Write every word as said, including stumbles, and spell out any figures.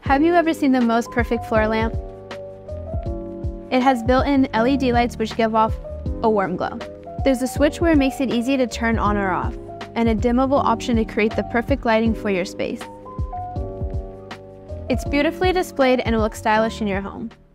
Have you ever seen the most perfect floor lamp? It has built-in L E D lights which give off a warm glow. There's a switch where it makes it easy to turn on or off, and a dimmable option to create the perfect lighting for your space. It's beautifully displayed and will look stylish in your home.